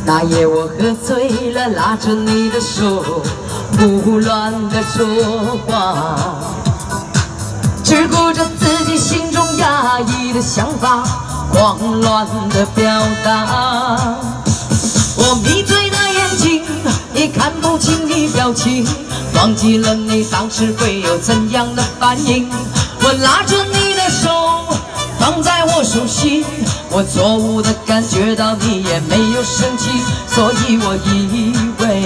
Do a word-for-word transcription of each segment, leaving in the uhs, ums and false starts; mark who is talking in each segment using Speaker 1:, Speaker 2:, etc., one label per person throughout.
Speaker 1: 那夜我喝醉了，拉着你的手，胡乱的说话，只顾着自己心中压抑的想法，慌乱的表达。我迷醉的眼睛也看不清你表情，忘记了你当时会有怎样的反应。我拉着你的手放在我手心，我错误的感觉到你也没有生气，所以我以为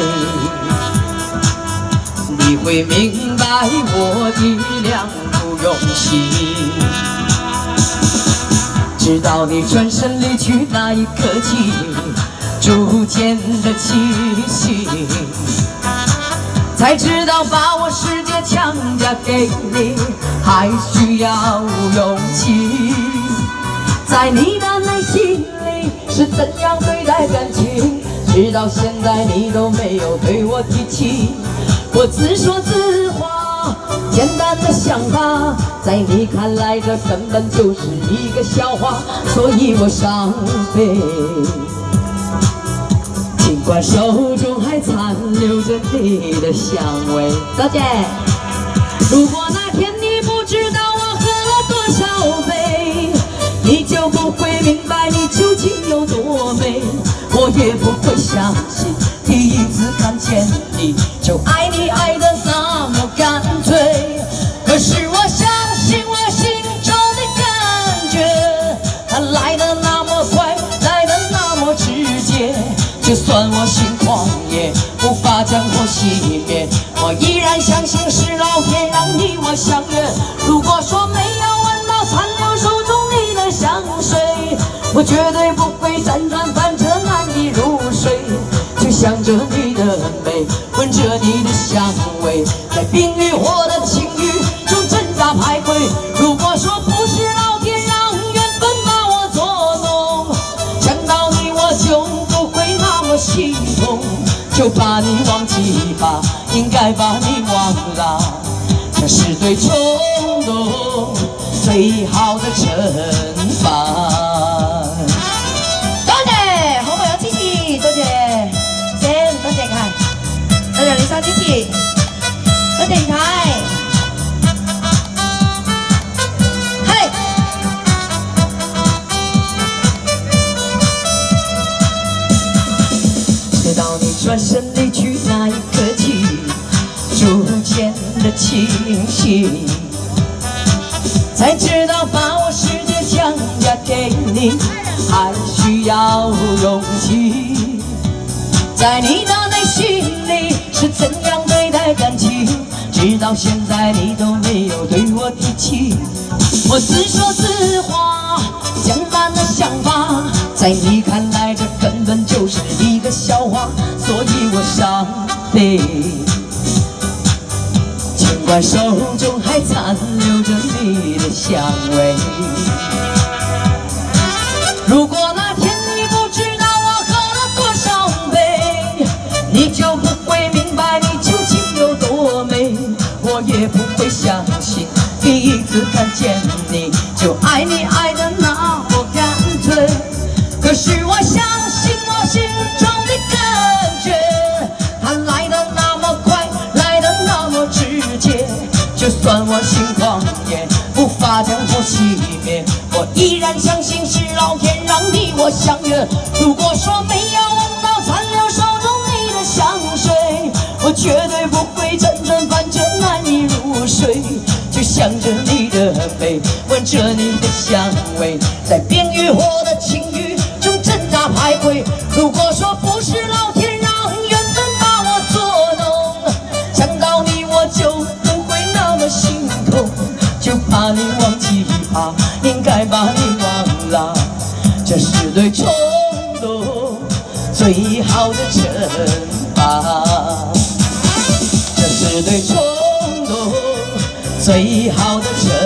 Speaker 1: 你会明白我的两不用心。直到你转身离去那一刻起，逐渐的清醒，才知道把我世界强加给你还需要勇气。在你的内心里是怎样对待感情，直到现在你都没有对我提起。我自说自话，简单的想法，在你看来这根本就是一个笑话，所以我伤悲。尽管手中还残留着你的香味，小姐，如果那天你不知道我喝了多少杯，你就不会明白你究竟有多美。我也不会相信第一次看见你就爱你爱得那么干脆。可是我相信我心中的感觉，它来得那么快，来得那么直接。就算我心狂野，无法将火熄灭，我依然相信是老天让你我相约。如果说没有闻到残留手中你的香水，我绝对不会辗转反侧难以入睡。就想着你的美，闻着你的香味，在冰与火的情欲中挣扎徘徊。如果说不是老天让缘分把我捉弄，想到你我就不会那么心痛。就把你忘记吧，应该把你忘了，这是对冲动最好的惩罚。
Speaker 2: 多謝好朋友支持，多謝先，多謝ค่ะ多謝李生支持，多謝吳太，係。
Speaker 1: 直到你转身离去那一刻起，逐渐的清醒，才知道把我世界强加给你还需要勇气。在你的内心里是怎样对待感情，直到现在你都没有对我提起。我自说自话，简单的想法，在你看来这根本就是一个笑话，所以我伤悲。尽管手中还残留着你的香味，如果那天你不知道我喝了多少杯，你就不会明白你究竟有多美。我也不会相信第一次看见你就爱你爱得那么干脆。可是我相信我心中的感觉，它来得那么快，来得那么直接。就算我心狂野，无法将火熄灭，我依然相信是老天让你我相约。如果说没有闻到残留手中你的香水，我绝对不会辗转反侧难以入睡。就想着你的美，闻着你的香味，在冰与火的情欲中挣扎徘徊。如果说不是老天让缘分把我捉弄，想到你我就不会那么心痛。就怕你忘记吧，应该把你忘了，这是对冲动最好的惩罚，这是对冲动最好的惩罚。